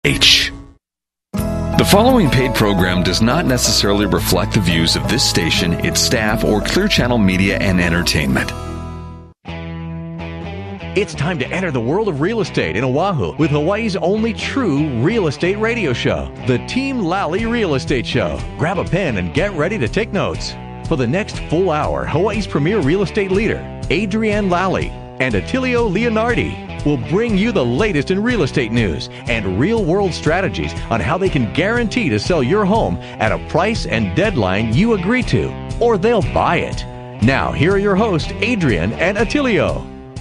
KHVH. The following paid program does not necessarily reflect the views of this station, its staff, or Clear Channel Media and Entertainment. It's time to enter the world of real estate in Oahu with Hawaii's only true real estate radio show, the Team Lally Real Estate Show. Grab a pen and get ready to take notes. For the next full hour, Hawaii's premier real estate leader, Adrienne Lally and Attilio Leonardi, will bring you the latest in real estate news and real-world strategies on how they can guarantee to sell your home at a price and deadline you agree to, or they'll buy it. Now, here are your hosts, Adrienne and Attilio.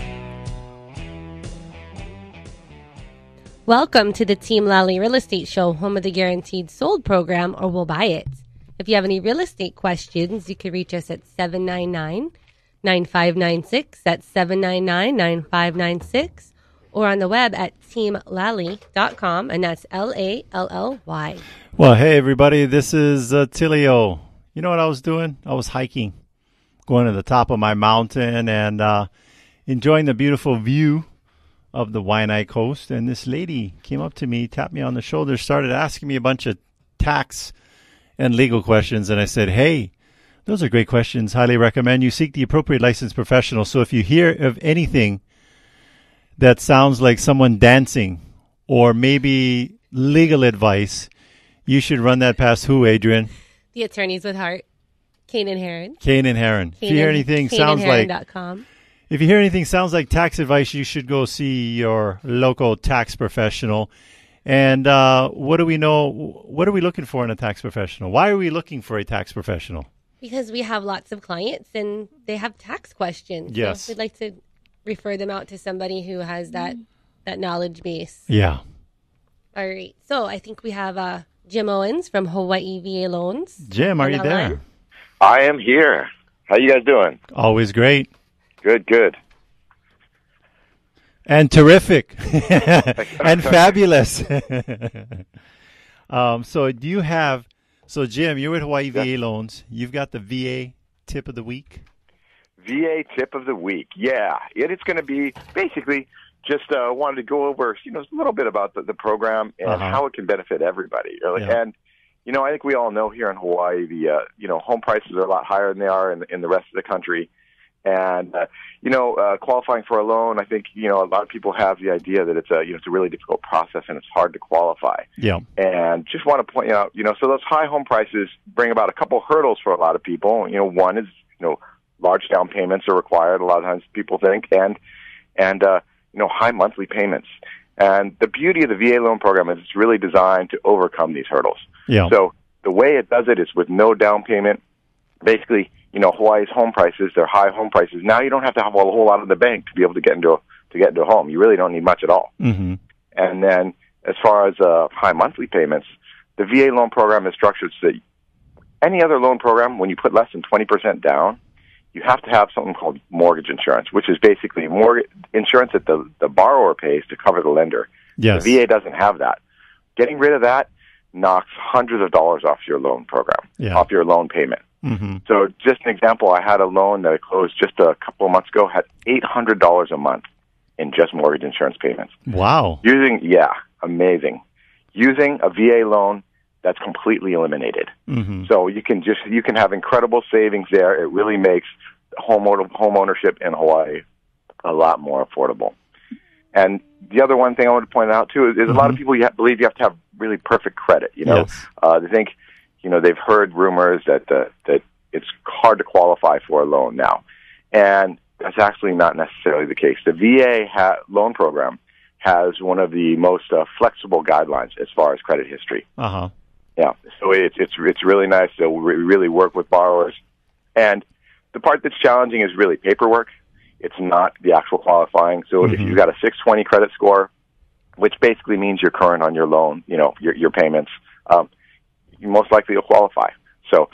Welcome to the Team Lally Real Estate Show, home of the Guaranteed Sold program, or We'll Buy It. If you have any real estate questions, you can reach us at 799-9596. That's 799-9596. Or on the web at teamlally.com, and that's Lally. Well, hey, everybody, this is Attilio. You know what I was doing? I was hiking, going to the top of my mountain and enjoying the beautiful view of the Waianae coast. And this lady came up to me, tapped me on the shoulder, started asking me a bunch of tax and legal questions. And I said, hey, those are great questions. Highly recommend you seek the appropriate licensed professional. So if you hear of anything that sounds like someone dancing or maybe legal advice, you should run that past who, Adrienne? The Attorneys with Heart, Kane and Heron. Kane and Heron. If you hear anything sounds like tax advice, you should go see your local tax professional. And what do we know? What are we looking for in a tax professional? Why are we looking for a tax professional? Because we have lots of clients and they have tax questions. Yes. So we'd like to refer them out to somebody who has that knowledge base. Yeah. All right. So I think we have Jim Owens from Hawaii VA Loans. Jim, are you there? Line. I am here. How you guys doing? Always great. Good. And terrific. And fabulous. So Jim, you're with Hawaii VA Loans. You've got the VA tip of the week. VA tip of the week. Yeah. It's going to be basically just wanted to go over, a little bit about the program and how it can benefit everybody. Yeah. And, I think we all know here in Hawaii, the, home prices are a lot higher than they are in the rest of the country. And, qualifying for a loan, I think, a lot of people have the idea that it's a really difficult process and it's hard to qualify. Yeah. And just want to point out, so those high home prices bring about a couple hurdles for a lot of people. One is, large down payments are required. A lot of times people think, and high monthly payments. And the beauty of the VA loan program is it's really designed to overcome these hurdles. Yeah. So the way it does it is with no down payment. Basically, Hawaii's home prices, they're high home prices. Now you don't have to have a whole lot in the bank to be able to get into a home. You really don't need much at all. Mm-hmm. And then as far as high monthly payments, the VA loan program is structured so that any other loan program, when you put less than 20% down, you have to have something called mortgage insurance, which is basically mortgage insurance that the borrower pays to cover the lender. Yes. The VA doesn't have that. Getting rid of that knocks hundreds of dollars off your loan program, off your loan payment. Mm-hmm. So just an example, I had a loan that I closed just a couple of months ago, had $800 a month in just mortgage insurance payments. Wow. Amazing. Using a VA loan, that's completely eliminated. Mm-hmm. So you can have incredible savings there. It really makes home ownership in Hawaii a lot more affordable. And the other one thing I want to point out too is a lot of people believe you have to have really perfect credit. Yes. They think they've heard rumors that it's hard to qualify for a loan now, and that's actually not necessarily the case. The VA loan program has one of the most flexible guidelines as far as credit history. Yeah, so it's really nice. So we really work with borrowers, and the part that's challenging is really paperwork. It's not the actual qualifying. So if you've got a 620 credit score, which basically means you're current on your loan, your payments, you most likely will qualify. So,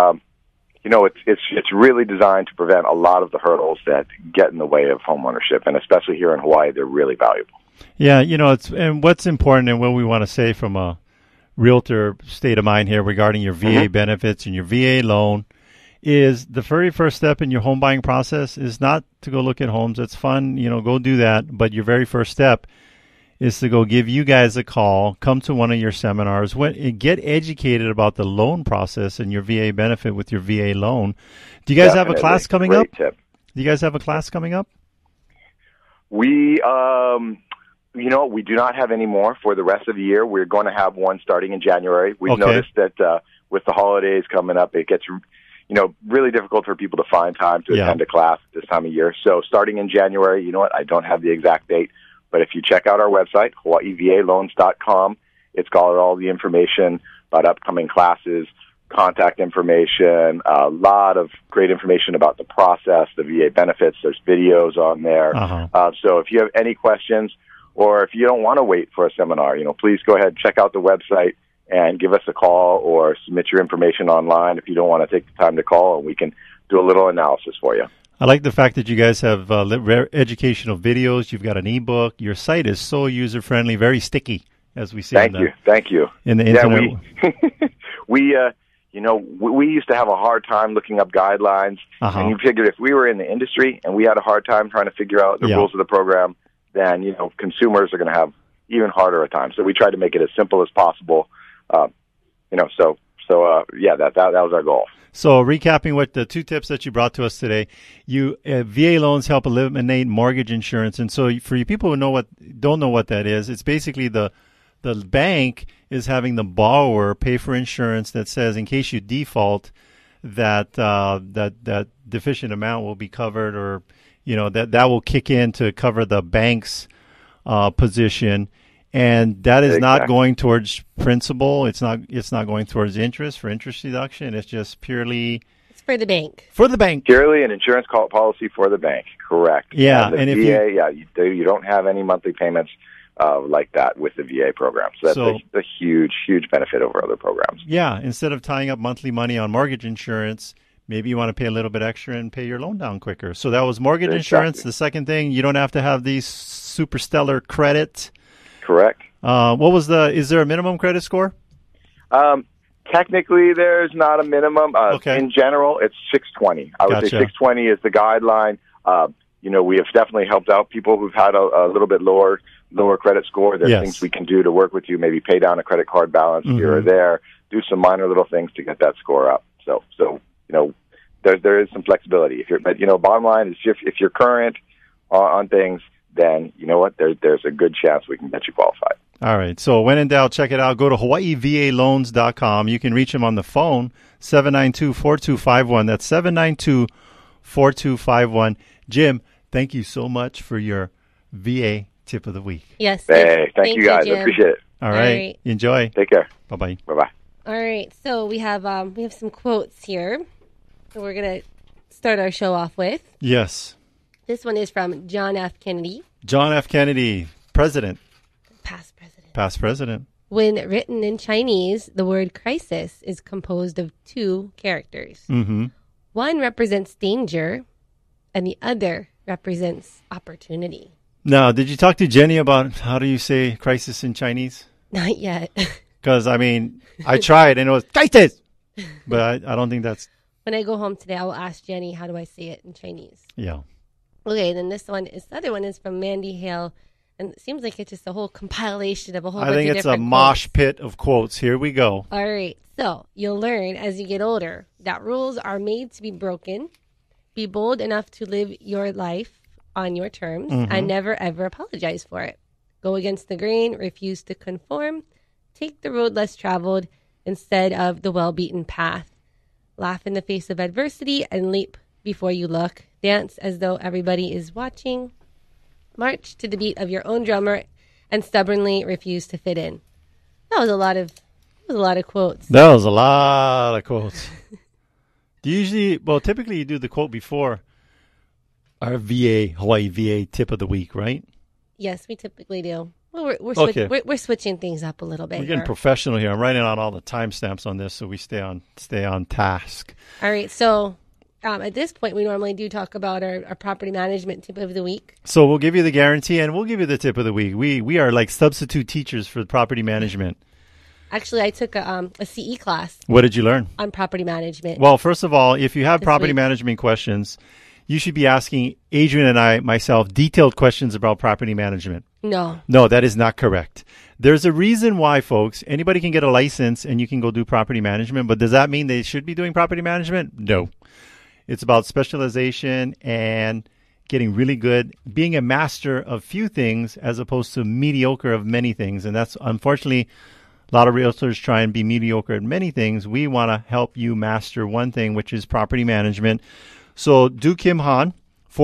it's really designed to prevent a lot of the hurdles that get in the way of homeownership, and especially here in Hawaii, they're really valuable. Yeah, and what's important and what we want to say from a realtor state of mind here regarding your VA benefits and your VA loan is the very first step in your home buying process is not to go look at homes. It's fun, go do that. But your very first step is to go give you guys a call, come to one of your seminars, get educated about the loan process and your VA benefit with your VA loan. Do you guys have a class coming up? Tip. Do you guys have a class coming up? We, we do not have any more for the rest of the year. We're going to have one starting in January. We've noticed that with the holidays coming up, it gets really difficult for people to find time to attend a class this time of year. So starting in January, I don't have the exact date, but if you check out our website, HawaiiVALoans.com, it's got all the information about upcoming classes, contact information, a lot of great information about the process, the VA benefits. There's videos on there. So if you have any questions, or if you don't want to wait for a seminar, please go ahead and check out the website and give us a call or submit your information online if you don't want to take the time to call, and we can do a little analysis for you. I like the fact that you guys have educational videos. You've got an ebook. Your site is so user-friendly, very sticky, as we see. Thank you. In the internet. We used to have a hard time looking up guidelines, and you figured if we were in the industry and we had a hard time trying to figure out the rules of the program, then consumers are going to have even harder a time. So we try to make it as simple as possible. That was our goal. So recapping what the 2 tips that you brought to us today, VA loans help eliminate mortgage insurance, and so for you people who don't know what that is, it's basically the bank is having the borrower pay for insurance that says in case you default, that deficient amount will be covered, or that will kick in to cover the bank's position. And that is not going towards principal. It's not going towards interest for interest deduction. It's just purely... It's for the bank. For the bank. Purely an insurance policy for the bank. Correct. Yeah. And the VA, you don't have any monthly payments like that with the VA program. So that's a huge, huge benefit over other programs. Yeah. Instead of tying up monthly money on mortgage insurance, maybe you want to pay a little bit extra and pay your loan down quicker. So that was mortgage insurance. The second thing, you don't have to have these super stellar credit. Correct. Is there a minimum credit score? Technically, there's not a minimum. In general, it's 620. I would say 620 is the guideline. We have definitely helped out people who've had a little bit lower credit score. There's things we can do to work with you, maybe pay down a credit card balance here or there, do some minor little things to get that score up. So there is some flexibility. Bottom line is if you're current on things, then you know what? There's a good chance we can get you qualified. All right. So when in doubt, check it out. Go to HawaiiVALoans.com. You can reach them on the phone, 792-4251. That's 792-4251. Jim, thank you so much for your VA tip of the week. Yes. Hey, thank you guys. I appreciate it. All right. Enjoy. Take care. Bye-bye. Bye-bye. All right. So we have some quotes here that we're going to start our show off with. Yes. This one is from John F. Kennedy. John F. Kennedy, president. Past president. Past president. When written in Chinese, the word crisis is composed of 2 characters. Mm-hmm. One represents danger, and the other represents opportunity. Now, did you talk to Jenny about how do you say crisis in Chinese? Not yet. Because, I tried, and it was crisis. But I don't think that's... When I go home today, I will ask Jenny, how do I say it in Chinese? Yeah. Okay, then the other one is from Mandy Hale, and it seems like it's just a whole compilation of a whole bunch of different quotes. I think it's a mosh pit of quotes. Here we go. All right, so you'll learn as you get older that rules are made to be broken. Be bold enough to live your life on your terms and never, ever apologize for it. Go against the grain, refuse to conform, take the road less traveled instead of the well-beaten path. Laugh in the face of adversity and leap before you look. Dance as though everybody is watching. March to the beat of your own drummer and stubbornly refuse to fit in. That was a lot of quotes. That was a lot of quotes. Typically you do the quote before our Hawaii VA tip of the week, right? Yes, we typically do. Well, we're switching things up a little bit. We're getting professional here. I'm writing out all the timestamps on this so we stay on task. All right, so at this point, we normally do talk about our property management tip of the week. So we'll give you the guarantee and we'll give you the tip of the week. We are like substitute teachers for property management. Actually, I took a CE class. What did you learn? On property management. Well, first of all, if you have property management questions, you should be asking Adrienne and myself, detailed questions about property management. No. No, that is not correct. There's a reason why, folks. Anybody can get a license and you can go do property management, but does that mean they should be doing property management? No. It's about specialization and getting really good, being a master of few things as opposed to mediocre of many things. And that's, unfortunately, a lot of realtors try and be mediocre at many things. We want to help you master one thing, which is property management. So do Kim Han,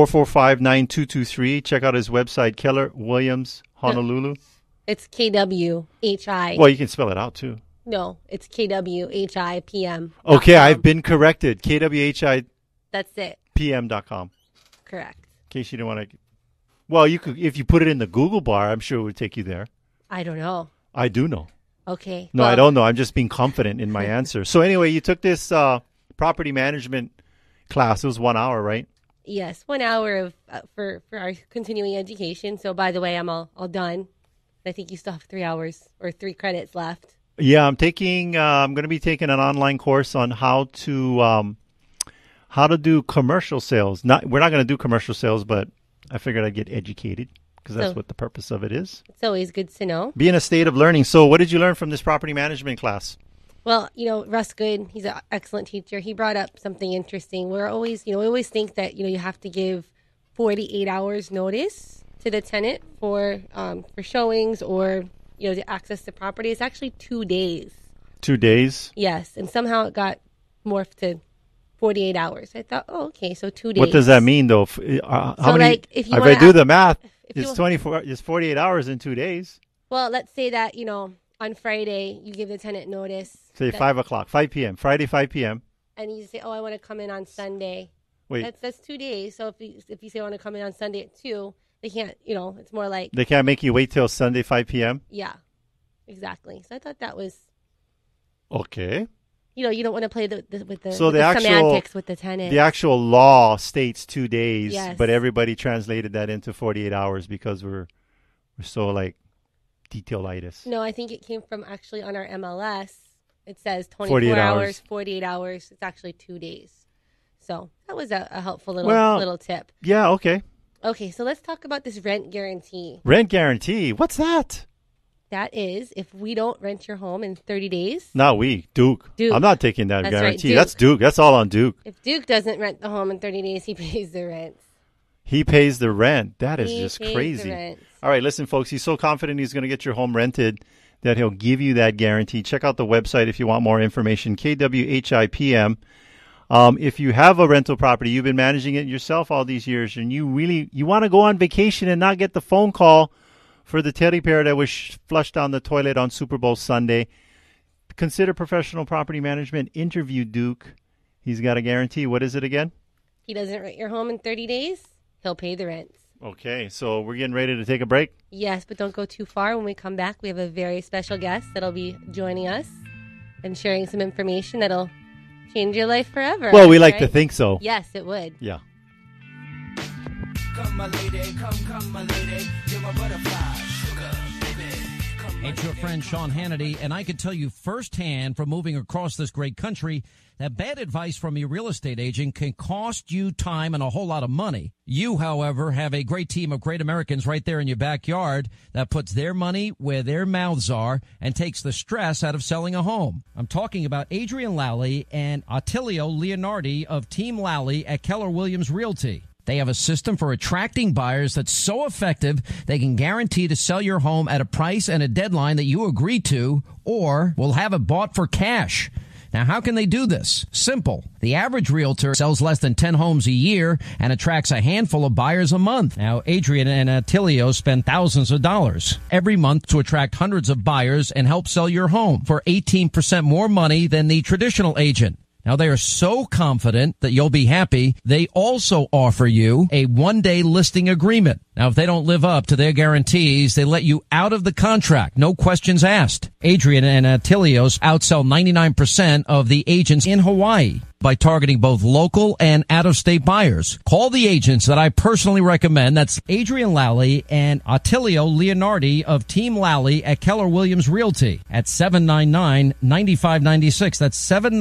445-9223. Check out his website, Keller Williams, Honolulu. It's KWHI. Well, you can spell it out, too. No, it's KWHIPM. Okay, I've been corrected. KWHI. That's it. PM.com. Correct. In case you didn't want to. Well, you could, if you put it in the Google bar, I'm sure it would take you there. I don't know. I do know. Okay. No, I don't know. I'm just being confident in my answer. So anyway, you took this property management class. It was 1 hour, right? Yes, 1 hour of for our continuing education. So by the way, I'm all done. I think you still have 3 hours or 3 credits left. Yeah, I'm going to be taking an online course on how to do commercial sales. We're not going to do commercial sales, but I figured I'd get educated because that's what the purpose of it is. It's always good to know. Be in a state of learning. So what did you learn from this property management class? Well, Russ Good, he's an excellent teacher. He brought up something interesting. We always think that, you have to give 48 hours notice to the tenant for showings or, to access the property. It's actually 2 days. 2 days? Yes. And somehow it got morphed to 48 hours. I thought, okay, so 2 days. What does that mean, though? If I do the math, it's 48 hours in 2 days. Well, let's say that, on Friday, you give the tenant notice. Say 5 o'clock, 5 p.m., Friday, 5 p.m. And you say, I want to come in on Sunday. Wait. That's 2 days. So if you say I want to come in on Sunday at 2, they can't, it's more like. They can't make you wait till Sunday, 5 p.m.? Yeah, exactly. So I thought that was. Okay. You don't want to play with the actual semantics with the tenant. The actual law states 2 days, yes. But everybody translated that into 48 hours because we're so detailitis. No, I think it came from actually on our MLS. It says 24 hours, 48 hours. It's actually 2 days. So that was a helpful little tip. Yeah, okay. Okay, so let's talk about this rent guarantee. Rent guarantee? What's that? That is, if we don't rent your home in 30 days. Not we, Duke. I'm not taking that That's guarantee. Right, That's Duke. That's all on Duke. If Duke doesn't rent the home in 30 days, he pays the rent. He pays the rent. That is just crazy. The rent. All right, listen, folks. He's so confident he's going to get your home rented that he'll give you that guarantee. Check out the website if you want more information, KWHIPM. If you have a rental property, you've been managing it yourself all these years, and you want to go on vacation and not get the phone call for the teddy bear that was flushed down the toilet on Super Bowl Sunday, consider professional property management. Interview Duke. He's got a guarantee. What is it again? He doesn't rent your home in 30 days, he'll pay the rent. Okay, so we're getting ready to take a break? Yes, but don't go too far. When we come back, we have a very special guest that'll be joining us and sharing some information that'll change your life forever. Well, we like to think so. Yes, it would. Yeah. Come, my lady, come, my lady, you're my butterfly, sugar, baby. It's your friend Sean Hannity, and I can tell you firsthand from moving across this great country that bad advice from your real estate agent can cost you time and a whole lot of money. You, however, have a great team of great Americans right there in your backyard that puts their money where their mouths are and takes the stress out of selling a home. I'm talking about Adrienne Lally and Attilio Leonardi of Team Lally at Keller Williams Realty. They have a system for attracting buyers that's so effective they can guarantee to sell your home at a price and a deadline that you agree to, or will have it bought for cash. Now, how can they do this? Simple. The average realtor sells less than 10 homes a year and attracts a handful of buyers a month. Now, Adrienne and Attilio spend thousands of dollars every month to attract hundreds of buyers and help sell your home for 18% more money than the traditional agent. Now, they are so confident that you'll be happy, they also offer you a one-day listing agreement. Now, if they don't live up to their guarantees, they let you out of the contract. No questions asked. Adrienne and Attilio's outsell 99% of the agents in Hawaii by targeting both local and out-of-state buyers. Call the agents that I personally recommend. That's Adrienne Lally and Attilio Leonardi of Team Lally at Keller Williams Realty at 799-9596. That's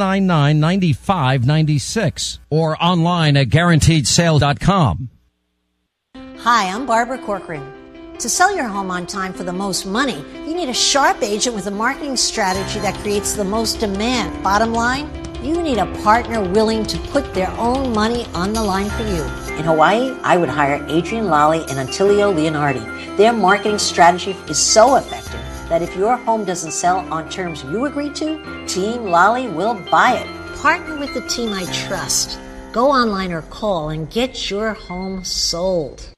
799-9596. Or online at guaranteedsale.com. Hi, I'm Barbara Corcoran. To sell your home on time for the most money, you need a sharp agent with a marketing strategy that creates the most demand. Bottom line, you need a partner willing to put their own money on the line for you. In Hawaii, I would hire Adrienne Lally and Attilio Leonardi. Their marketing strategy is so effective that if your home doesn't sell on terms you agree to, Team Lally will buy it. Partner with the team I trust. Go online or call and get your home sold.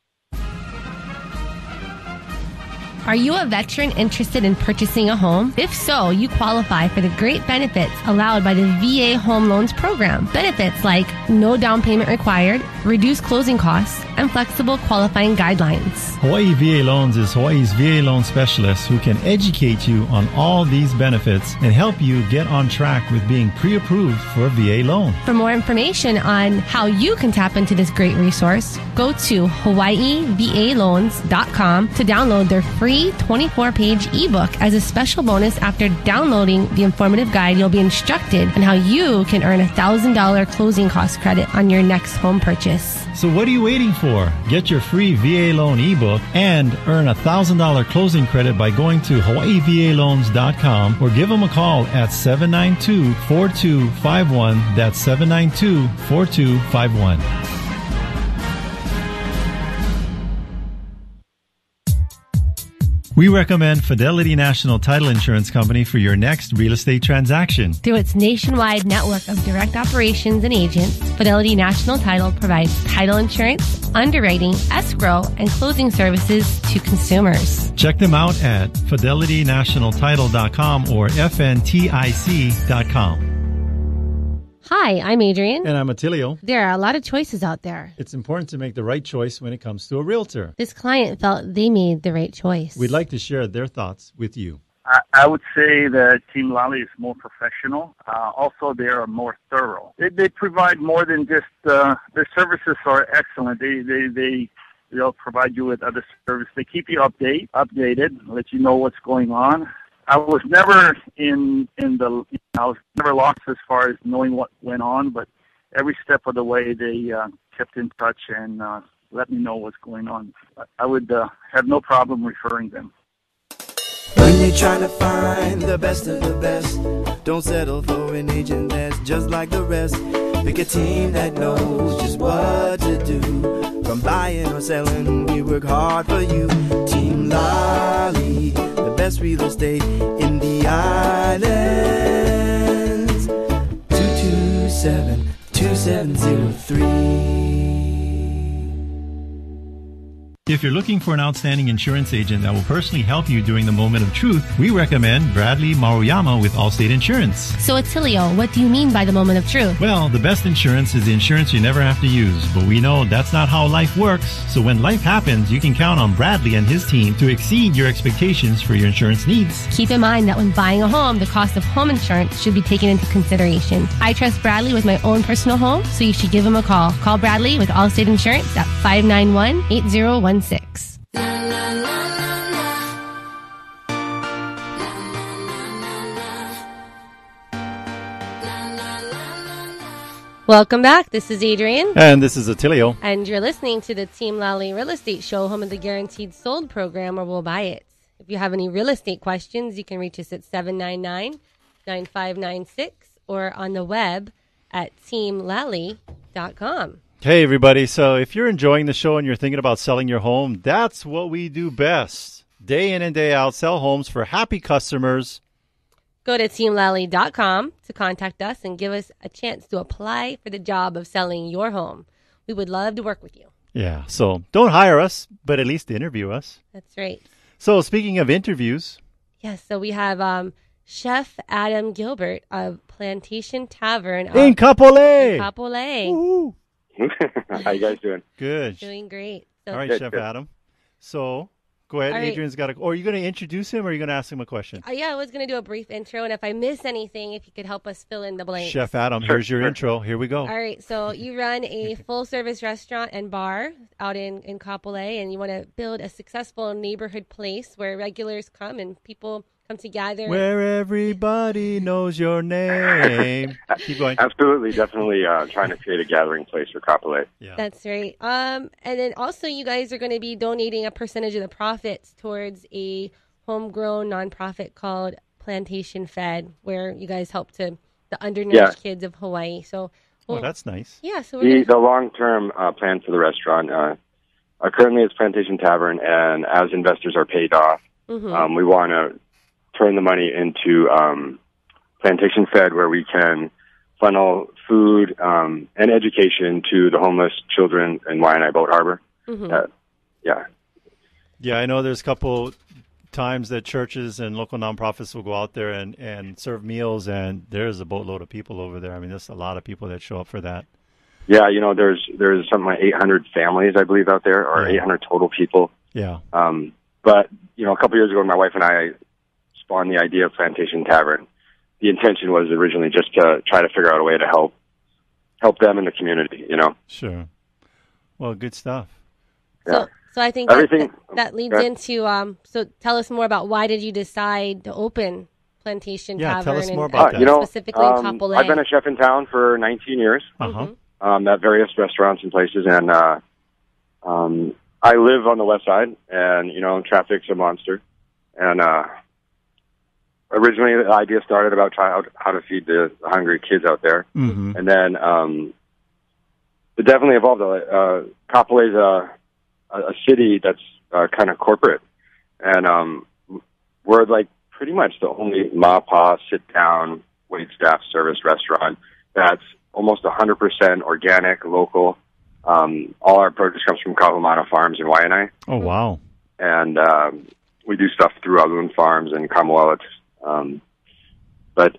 Are you a veteran interested in purchasing a home? If so, you qualify for the great benefits allowed by the VA Home Loans Program. Benefits like no down payment required, reduced closing costs, and flexible qualifying guidelines. Hawaii VA Loans is Hawaii's VA loan specialist who can educate you on all these benefits and help you get on track with being pre-approved for a VA loan. For more information on how you can tap into this great resource, go to hawaiivaloans.com to download their free 24-page ebook. As a special bonus, after downloading the informative guide, you'll be instructed on how you can earn $1,000 closing cost credit on your next home purchase. So what are you waiting for? Get your free VA loan ebook and earn $1,000 closing credit by going to hawaiivaloans.com or give them a call at 792-4251. That's 792-4251. We recommend Fidelity National Title Insurance Company for your next real estate transaction. Through its nationwide network of direct operations and agents, Fidelity National Title provides title insurance, underwriting, escrow, and closing services to consumers. Check them out at fidelitynationaltitle.com or fntic.com. Hi, I'm Adrienne. And I'm Attilio. There are a lot of choices out there. It's important to make the right choice when it comes to a realtor. This client felt they made the right choice. We'd like to share their thoughts with you. I would say that Team Lally is more professional. Also, they are more thorough. They provide more than just their services are excellent. They'll provide you with other services. They keep you updated, let you know what's going on. I was never I was never lost as far as knowing what went on, but every step of the way they kept in touch and let me know what's going on. I would have no problem referring them. When you're trying to find the best of the best, don't settle for an agent that's just like the rest. Pick a team that knows just what to do. From buying or selling, we work hard for you. Team Lally, the best real estate in the islands. 227-2703. If you're looking for an outstanding insurance agent that will personally help you during the moment of truth, we recommend Bradley Maruyama with Allstate Insurance. So, Attilio, what do you mean by the moment of truth? Well, the best insurance is the insurance you never have to use, but we know that's not how life works. So when life happens, you can count on Bradley and his team to exceed your expectations for your insurance needs. Keep in mind that when buying a home, the cost of home insurance should be taken into consideration. I trust Bradley with my own personal home, so you should give him a call. Call Bradley with Allstate Insurance at 591-8016. Welcome back. This is Adrienne. And this is Attilio. And you're listening to the Team Lally Real Estate Show, home of the Guaranteed Sold program, where we'll buy it. If you have any real estate questions, you can reach us at 799-9596 or on the web at teamlally.com. Hey, everybody. So if you're enjoying the show and you're thinking about selling your home, that's what we do best. Day in and day out, sell homes for happy customers. Go to teamlally.com to contact us and give us a chance to apply for the job of selling your home. We would love to work with you. Yeah, so don't hire us, but at least interview us. That's right. So speaking of interviews. Yes, so we have Chef Adam Gilbert of Plantation Tavern. In Kapolei. In Kapolei. How you guys doing? Good. Doing great. So, all right, Chef Adam. So go ahead. All right. Adrienne's got or are you going to introduce him or are you going to ask him a question? Yeah, I was going to do a brief intro, and if I miss anything, if you could help us fill in the blanks. Chef Adam, here's your intro. Here we go. All right, so you run a full-service restaurant and bar out in Kapolei, and you want to build a successful neighborhood place where regulars come and people come to gather. Where everybody knows your name. Keep going. Absolutely, definitely trying to create a gathering place for Kapolei. Yeah. That's right. And then also you guys are going to be donating a percentage of the profits towards a homegrown nonprofit called Plantation Fed, where you guys help to the undernourished kids of Hawaii. So, that's nice. Yeah. So the long-term plan for the restaurant currently is Plantation Tavern, and as investors are paid off, we want to turn the money into Plantation Fed, where we can funnel food and education to the homeless children in Waianae Boat Harbor. Yeah, I know there's a couple times that churches and local nonprofits will go out there and serve meals, and there's a boatload of people over there. I mean, there's a lot of people that show up for that. Yeah, there's something like 800 families, I believe, out there, or 800 total people. Yeah. But, a couple years ago, my wife and I spawned the idea of Plantation Tavern. The intention was originally just to try to figure out a way to help them in the community, Sure. Well, good stuff. Yeah. So I think that leads into, so tell us more about why did you decide to open Plantation Tavern? Yeah, tell us more about that. Specifically in Kapolei. I've been a chef in town for 19 years at various restaurants and places, and I live on the west side, and, traffic's a monster. And originally the idea started about trying how to feed the hungry kids out there. And then it definitely evolved. Kapolei's a city that's kind of corporate, and we're like pretty much the only ma-pa sit-down wait staff service restaurant that's almost 100% organic, local. All our produce comes from Kahumana Farms in Waianae. Oh, wow. And we do stuff through Alun Farms and Kamoelat. But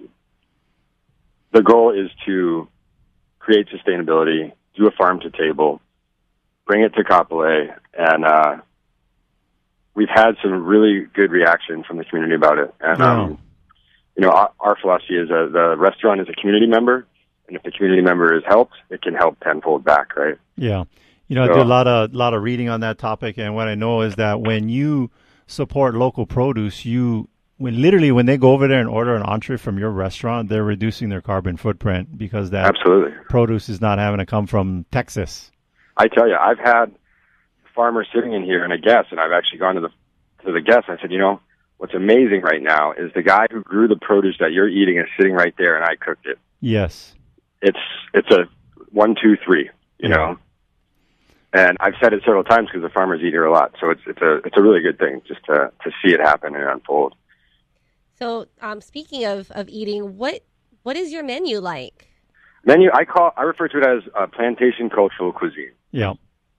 the goal is to create sustainability, do a farm to table, bring it to Kapolei, and we've had some really good reaction from the community about it. And our philosophy is the restaurant is a community member, and if the community member is helped, it can help tenfold back, right? Yeah. I do a lot of reading on that topic, and what I know is that when you support local produce, when they go over there and order an entree from your restaurant, they're reducing their carbon footprint because that produce is not having to come from Texas. I tell you, I've had farmers sitting in here and a guest, and I've actually gone to the guest. I said, what's amazing right now is the guy who grew the produce that you're eating is sitting right there, and I cooked it. Yes, it's a 1, 2, 3, you know. And I've said it several times because the farmers eat here a lot, so it's a really good thing just to see it happen and unfold. So, speaking of eating, what is your menu like? Menu, I refer to it as plantation cultural cuisine. Yeah.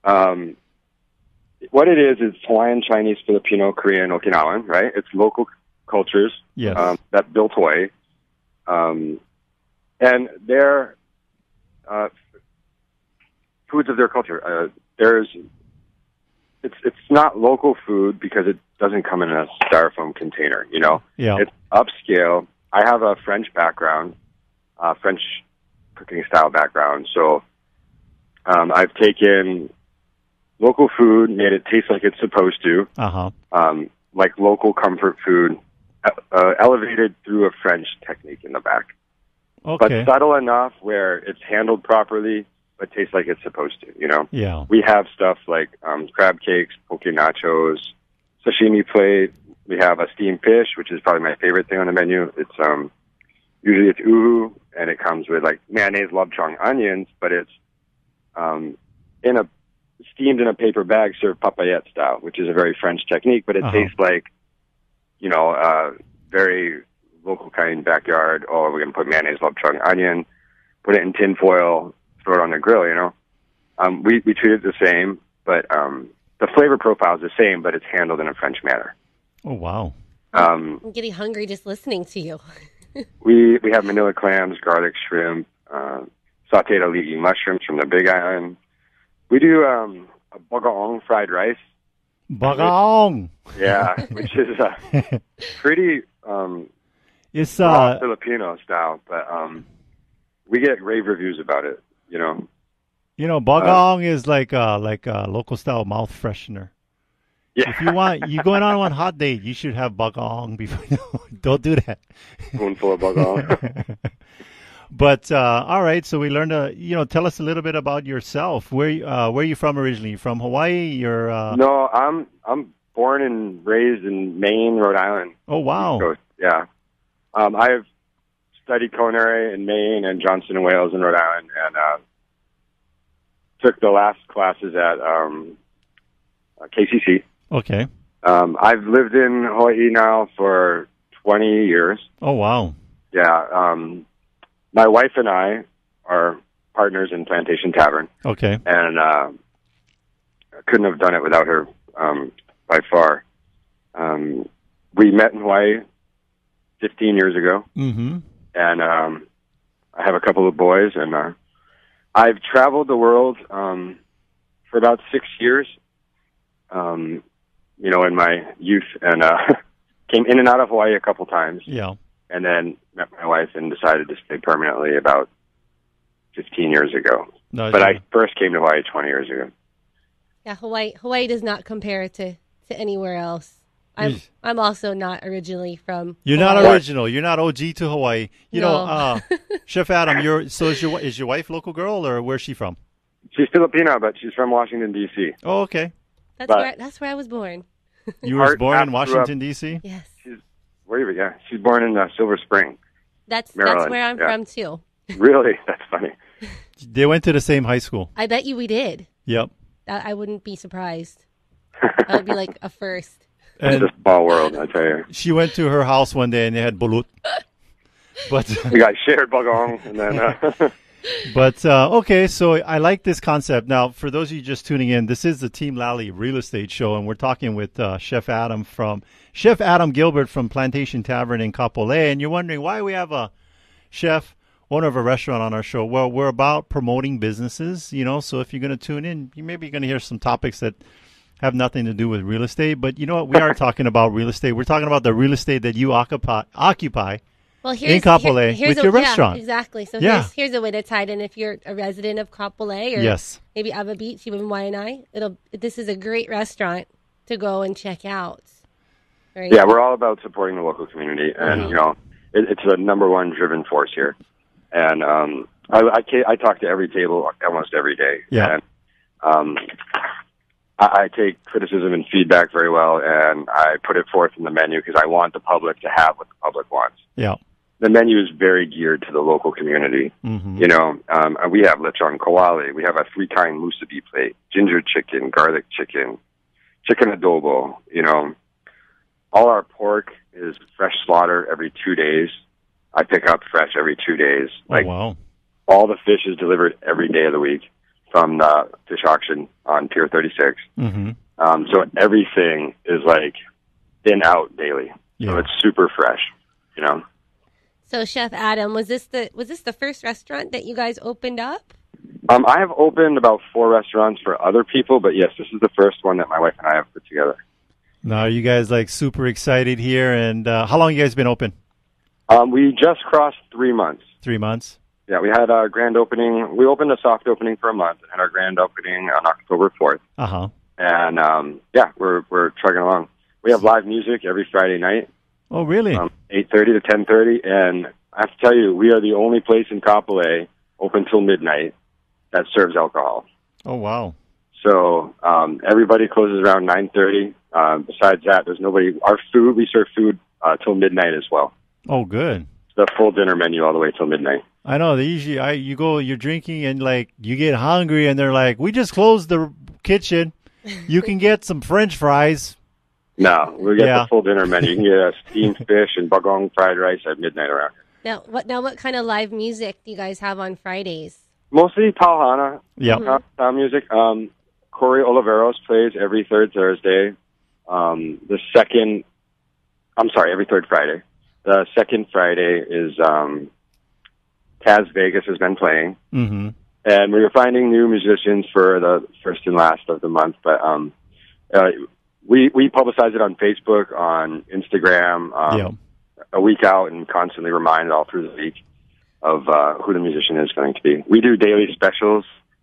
What it is Hawaiian, Chinese, Filipino, Korean, Okinawan, right? It's local cultures that built Hawaii. And their foods of their culture. It's not local food because it doesn't come in a styrofoam container, Yeah. It's upscale. I have a French background, French cooking style background. So I've taken local food, made it taste like it's supposed to, like local comfort food, elevated through a French technique in the back. Okay. But subtle enough where it's handled properly, but tastes like it's supposed to, Yeah. We have stuff like crab cakes, poke nachos, sashimi plate. We have a steamed fish, which is probably my favorite thing on the menu. It's usually it's uhu, and it comes with like mayonnaise, lobchong, onions, but it's steamed in a paper bag, served papayette style, which is a very French technique, but it tastes like, very local kind backyard. Oh, we're going to put mayonnaise, lobchong, onion, put it in tin foil, throw it on the grill, We treat it the same, but the flavor profile is the same, but it's handled in a French manner. Oh, wow. I'm getting hungry just listening to you. We have manila clams, garlic shrimp, sauteed ali'i mushrooms from the Big Island. We do a bagaong fried rice, Bagong. Yeah, which is pretty It's Filipino style, but we get rave reviews about it. bagong is like a local style mouth freshener. Yeah. If you want, you going on one hot date, you should have bagong before. Don't do that. Spoonful of bagong. But all right, so we learned tell us a little bit about yourself. Where are you from originally? From Hawaii? You're No, I'm born and raised in Maine, Rhode Island. Oh wow. Coast. Yeah. I've studied culinary in Maine and Johnson and Wales in Rhode Island, and took the last classes at KCC. Okay. I've lived in Hawaii now for 20 years. Oh wow. Yeah. My wife and I are partners in Plantation Tavern. Okay. And I couldn't have done it without her by far. We met in Hawaii 15 years ago. Mm-hmm. And I have a couple of boys, and I've traveled the world for about 6 years, in my youth, and came in and out of Hawaii a couple times. Yeah. And then met my wife and decided to stay permanently about 15 years ago. No, but I first came to Hawaii 20 years ago. Yeah, Hawaii does not compare to anywhere else. I'm also not originally from You're Hawaii. not original. You're not OG to Hawaii. No. Chef Adam, is your wife local girl, or where's she from? She's Filipino, but she's from Washington, D.C. Oh, okay. That's where I was born. You were born in Washington, D.C.? Yes. She's born in Silver Spring. That's Maryland. where I'm from, too. Really? That's funny. They went to the same high school. I bet you we did. Yep. I wouldn't be surprised. That would be like a first. It's a small world, I tell you. She went to her house one day and they had balut. But we got shared bagong, and then. But okay, so I like this concept. Now, for those of you just tuning in, this is the Team Lally Real Estate Show, and we're talking with Chef Adam Gilbert from Plantation Tavern in Kapolei. And you're wondering why we have a chef, owner of a restaurant, on our show. Well, we're about promoting businesses, So if you're going to tune in, you maybe going to hear some topics that have nothing to do with real estate. But you know what? We are talking about real estate. We're talking about the real estate that you occupy. Well, in Kapolei with your restaurant. Yeah, exactly. So here's a way to tie it in. If you're a resident of Kapolei or maybe Ava Beach, even Waianae, this is a great restaurant to go and check out. Right? Yeah, we're all about supporting the local community, and it's a number one driven force here. And I talk to every table almost every day. Yeah. And, I take criticism and feedback very well, and I put it forth in the menu because I want the public to have what the public wants. Yeah. The menu is very geared to the local community. Mm-hmm. We have lechon kawali. We have a 3-kind musubi plate, ginger chicken, garlic chicken, chicken adobo. All our pork is fresh slaughter every 2 days. I pick up fresh every 2 days. Oh, wow. All the fish is delivered every day of the week from the fish auction on Pier 36. Mm-hmm. So everything is in out daily. Yeah. So it's super fresh, So Chef Adam, was this the first restaurant that you guys opened up? I have opened about 4 restaurants for other people, but yes, this is the first one that my wife and I have put together. Now, are you guys super excited here? And how long you guys been open? We just crossed 3 months. 3 months? Yeah, we had our grand opening. We opened a soft opening for a month and had our grand opening on October 4th. Uh-huh. And, we're chugging along. We have live music every Friday night. Oh, really? 8:30 to 10:30. And I have to tell you, we are the only place in Kapolei open till midnight that serves alcohol. Oh, wow. So everybody closes around 9:30. Besides that, there's nobody. We serve food till midnight as well. Oh, good. It's the full dinner menu all the way till midnight. I know. They usually, you're drinking and you get hungry and they're like, we just closed the kitchen. You can get some French fries. No, we get the full dinner menu. You can get a steamed fish and bagong fried rice at midnight around here. Now, what kind of live music do you guys have on Fridays? Mostly Pauhana. Yeah. Music. Corey Oliveros plays every third Thursday. Every third Friday. The second Friday is Taz Vegas has been playing. Mm-hmm. And we were finding new musicians for the first and last of the month, but we publicize it on Facebook, on Instagram, a week out, and constantly remind all through the week of who the musician is going to be. We do daily specials.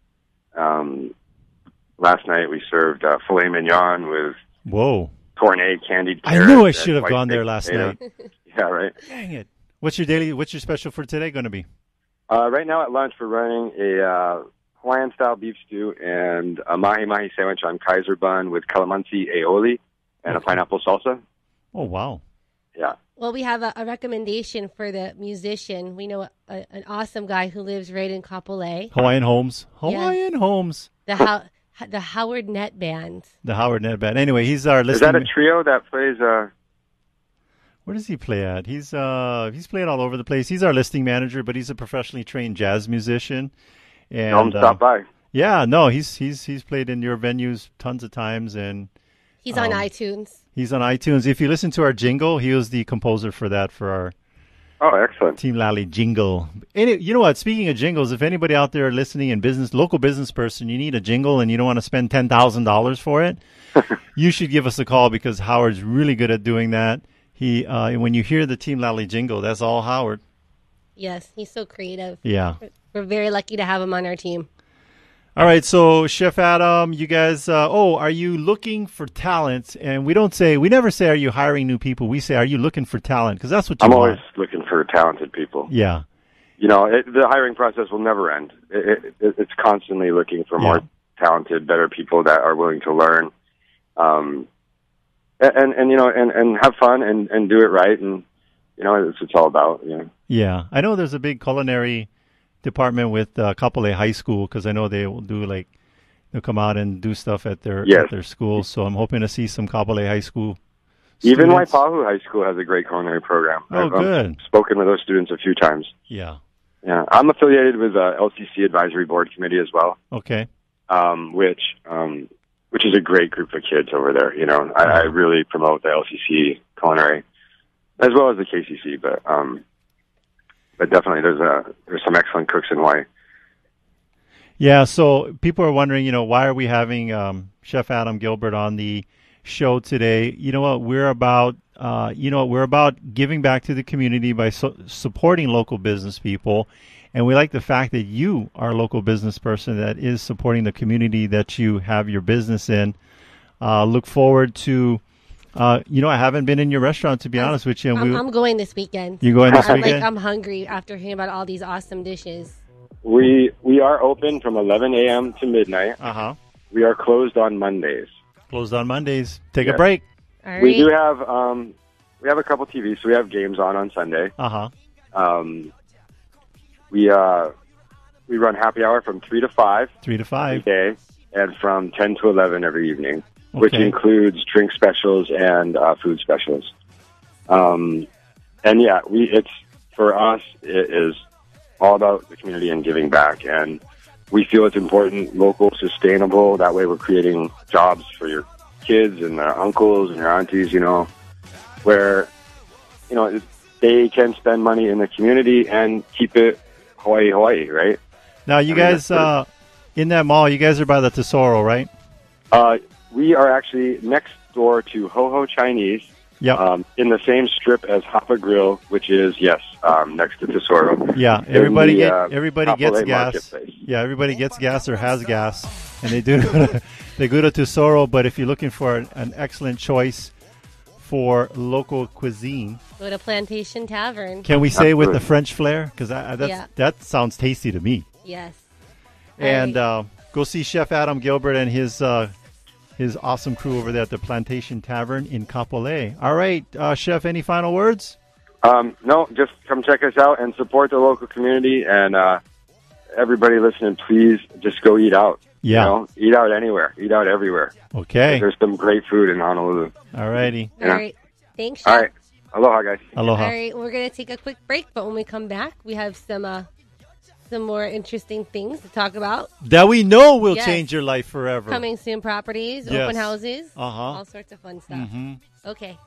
Last night we served filet mignon with cornet candied carrots. I knew I should have gone there last night. Yeah, right. Dang it. What's your special for today going to be? Right now at lunch we're running a Hawaiian style beef stew and a mahi mahi sandwich on Kaiser bun with calamansi aioli and a pineapple salsa. Oh, wow. Yeah. Well, we have a recommendation for the musician. We know an awesome guy who lives right in Kapolei. Hawaiian Homes. The Howard Net Band. The Howard Net Band. Anyway, he's our listening. Is that a trio that plays? Where does he play at? He's playing all over the place. He's our listing manager, but he's a professionally trained jazz musician. And stop by. Yeah, no, he's played in your venues tons of times, and he's on iTunes. He's on iTunes. If you listen to our jingle, he was the composer for that for our excellent Team Lally jingle. And you know what? Speaking of jingles, if anybody out there listening in local business person, you need a jingle and you don't want to spend $10,000 for it, you should give us a call because Howard's really good at doing that. He when you hear the Team Lally jingle, that's all Howard. Yes, he's so creative. Yeah. We're very lucky to have him on our team. All right, so Chef Adam, you guys, are you looking for talent? And we never say, are you hiring new people? We say, are you looking for talent? Because that's what you want. I'm always looking for talented people. Yeah. You know, the hiring process will never end. It's constantly looking for more talented, better people that are willing to learn, and have fun and do it right. And, you know, it's all about, you know. Yeah. I know there's a big culinary department with Kapolei High School because I know they will they'll come out and do stuff at their school. So I'm hoping to see some Kapolei High School students. Even Waipahu High School has a great culinary program. Oh, good. I've spoken with those students a few times. Yeah. Yeah. I'm affiliated with LCC Advisory Board Committee as well. Okay. Which is a great group of kids over there. You know, I really promote the LCC culinary as well as the KCC, but definitely there's some excellent cooks in Hawaii. Yeah, so people are wondering, you know, why are we having Chef Adam Gilbert on the show today? You know what? We're about giving back to the community by supporting local business people, and we like the fact that you are a local business person that is supporting the community that you have your business in. Look forward to. I haven't been in your restaurant, to be honest with you. And I'm going this weekend. You're going this weekend? I'm hungry after hearing about all these awesome dishes. We are open from 11 a.m. to midnight. Uh-huh. We are closed on Mondays. Closed on Mondays. Take a break. All right. We do have we have a couple TVs, so we have games on Sunday. Uh-huh. We run happy hour from 3 to 5. 3 to 5. Every day, and from 10 to 11 every evening. Okay. Which includes drink specials and food specials. It's for us. It is all about the community and giving back, and we feel it's important, local, sustainable. That way, we're creating jobs for your kids and their uncles and your aunties. You know, where they can spend money in the community and keep it Hawaii, right? Now, you guys in that mall, you guys are by the Tesoro, right? We are actually next door to Ho Ho Chinese, in the same strip as Hapa Grill, which is, next to Tesoro. Yeah, everybody gets gas. Yeah, everybody gets gas or has gas, and they go to Tesoro, but if you're looking for an excellent choice for local cuisine, go to Plantation Tavern. Can we say with the French flair? Because that sounds tasty to me. Yes. And go see Chef Adam Gilbert and his awesome crew over there at the Plantation Tavern in Kapolei. All right, Chef, any final words? No, just come check us out and support the local community. And everybody listening, please just go eat out. Yeah. You know, eat out anywhere. Eat out everywhere. Okay. There's some great food in Honolulu. All righty. All right. Thanks, Chef. All right. Aloha, guys. Aloha. All right, we're going to take a quick break, but when we come back, we have some more interesting things to talk about. That we know will change your life forever. Coming soon properties, open houses, all sorts of fun stuff. Mm-hmm. Okay.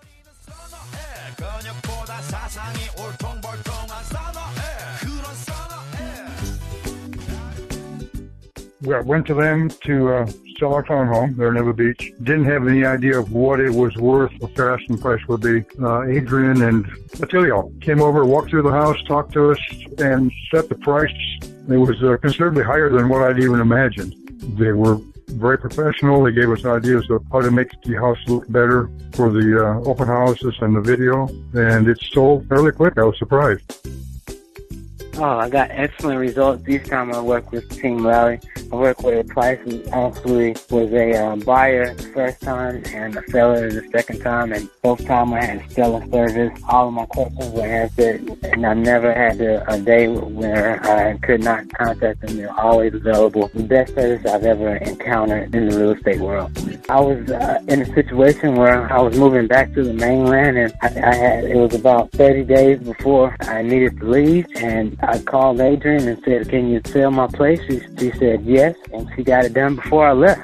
I went to them to sell our townhome there in Eva Beach. Didn't have any idea of what it was worth, what their asking price would be. Adrienne and Attilio came over, walked through the house, talked to us, and set the price. It was considerably higher than what I'd even imagined. They were very professional. They gave us ideas of how to make the house look better for the open houses and the video, and it sold fairly quick. I was surprised. Oh, I got excellent results each time I worked with Team Lally. I worked with it twice and actually was a buyer the first time and a seller the second time, and both times I had stellar service. All of my questions were answered, and I never had a day where I could not contact them. They're always available. The best service I've ever encountered in the real estate world. I was in a situation where I was moving back to the mainland, and it was about 30 days before I needed to leave, and I called Adrienne and said, "Can you sell my place?" She said yes, and she got it done before I left.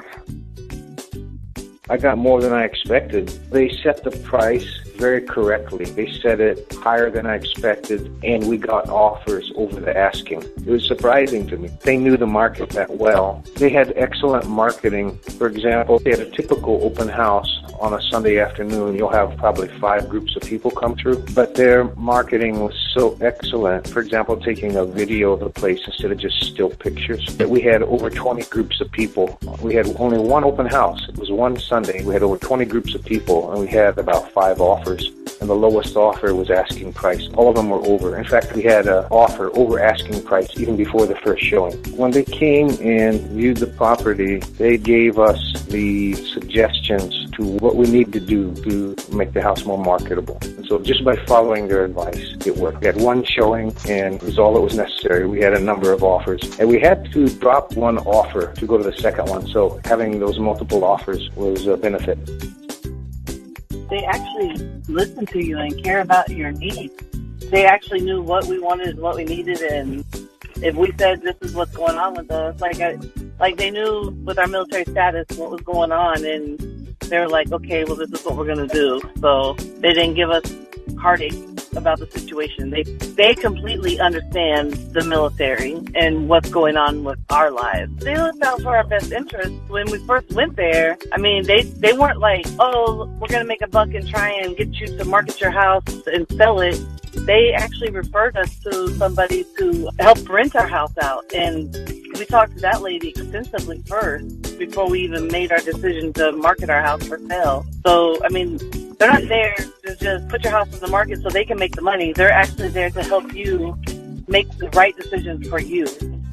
I got more than I expected. They set the price very correctly. They set it higher than I expected, and we got offers over the asking. It was surprising to me. They knew the market that well. They had excellent marketing. For example, they had a typical open house on a Sunday afternoon. You'll have probably 5 groups of people come through, but their marketing was so excellent. For example, taking a video of the place instead of just still pictures. That we had over 20 groups of people. We had only one open house. It was one Sunday. We had over 20 groups of people, and we had about 5 offers. And the lowest offer was asking price. All of them were over. In fact, we had an offer over asking price even before the first showing. When they came and viewed the property, they gave us the suggestions to what we need to do to make the house more marketable. And so just by following their advice, it worked. We had one showing, and it was all that was necessary. We had a number of offers, and we had to drop one offer to go to the second one. So having those multiple offers was a benefit. They actually listen to you and care about your needs. They actually knew what we wanted and what we needed, and if we said this is what's going on with us, like they knew with our military status what was going on, and they were like, okay, well, this is what we're going to do. So they didn't give us heartache about the situation. They completely understand the military and what's going on with our lives. They looked out for our best interests. When we first went there, I mean, they weren't like, oh, we're going to make a buck and try and get you to market your house and sell it. They actually referred us to somebody to help rent our house out. And we talked to that lady extensively first before we even made our decision to market our house for sale. So, I mean, they're not there to just put your house on the market so they can make the money. They're actually there to help you make the right decisions for you.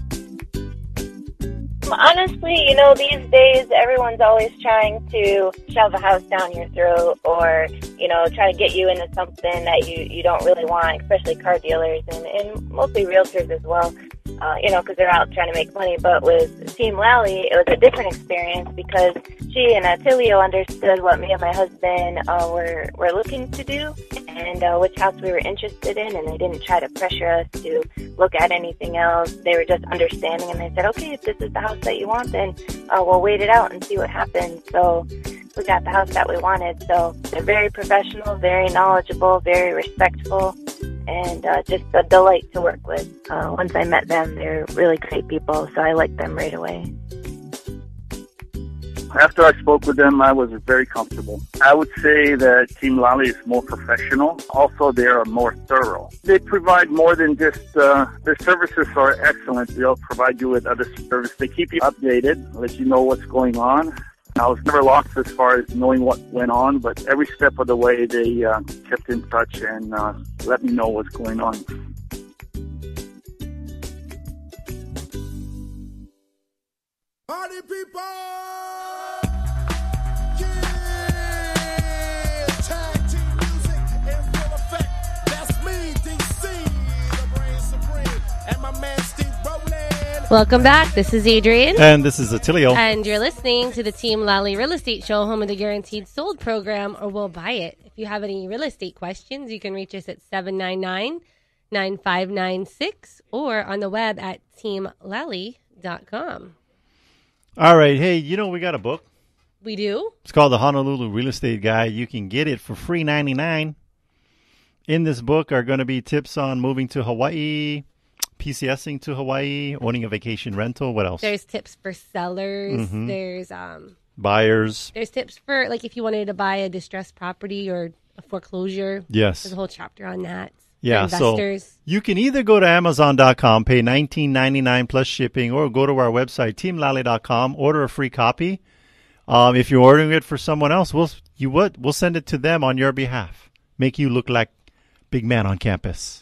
Honestly, these days everyone's always trying to shove a house down your throat or, try to get you into something that you don't really want, especially car dealers and mostly realtors as well. Because they're out trying to make money. But with Team Lally, it was a different experience because she and Attilio understood what me and my husband were looking to do and which house we were interested in, and they didn't try to pressure us to look at anything else. They were just understanding, and they said, okay, if this is the house that you want, then we'll wait it out and see what happens. So we got the house that we wanted. So they're very professional, very knowledgeable, very respectful, and just a delight to work with. Once I met them, they're really great people, so I liked them right away. After I spoke with them, I was very comfortable. I would say that Team Lally is more professional. Also, they are more thorough. They provide more than just, their services are excellent. They'll provide you with other services. They keep you updated, let you know what's going on. I was never lost as far as knowing what went on, but every step of the way they kept in touch and let me know what's going on. Party people! Welcome back. This is Adrienne. And this is Attilio. And you're listening to the Team Lally Real Estate Show, home of the Guaranteed Sold program, or We'll Buy It. If you have any real estate questions, you can reach us at 799-9596 or on the web at teamlally.com. All right. Hey, we got a book. We do? It's called The Honolulu Real Estate Guide. You can get it for free $99. In this book are going to be tips on moving to Hawaii, PCSing to Hawaii, owning a vacation rental. What else? There's tips for sellers. There's buyers. There's tips for, like, if you wanted to buy a distressed property or a foreclosure. Yes. There's a whole chapter on that. Yeah, for investors. So you can either go to Amazon.com, pay $19.99 plus shipping, or go to our website, teamlally.com, order a free copy. If you're ordering it for someone else, we'll send it to them on your behalf. Make you look like big man on campus.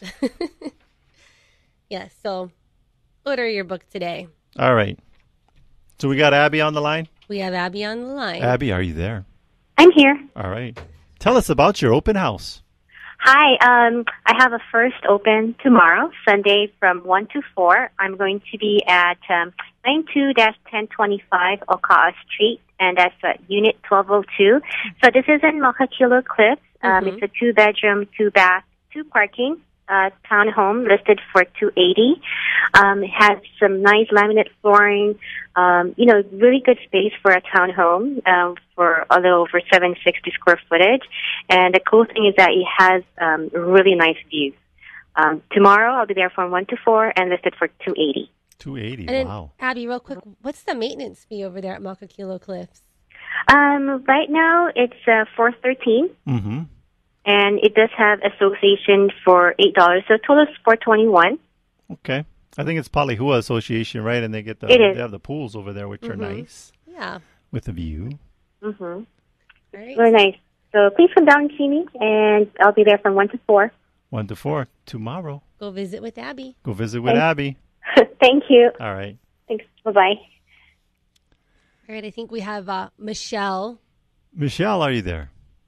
Yes, so order your book today. All right. So we got Abby on the line? We have Abby on the line. Abby, are you there? I'm here. All right. Tell us about your open house. Hi, I have a first open tomorrow, Sunday from 1 to 4. I'm going to be at 92-1025 Oka'a Street, and that's Unit 1202. So this is in Makakilo Cliffs. It's a 2-bedroom, 2-bath, 2 parking townhome listed for $280. It has some nice laminate flooring, really good space for a townhome for a little over 760 square footage. And the cool thing is that it has really nice views. Tomorrow I'll be there from 1 to 4 and listed for $280. $280, and then, wow. Abby, real quick, what's the maintenance fee over there at Makakilo Cliffs? Right now it's $413. Mm-hmm. And it does have association for $8, so total is $421. Okay. I think it's Palihua Association, right? And they get It is. They have the pools over there, which are nice. Yeah. With the view. Mm-hmm. All right. Very nice. So please come down and see me, and I'll be there from 1 to 4. 1 to 4 tomorrow. Go visit with Abby. Go visit with Abby. Thank you. All right. Thanks. Bye-bye. All right, I think we have Michelle. Michelle, are you there?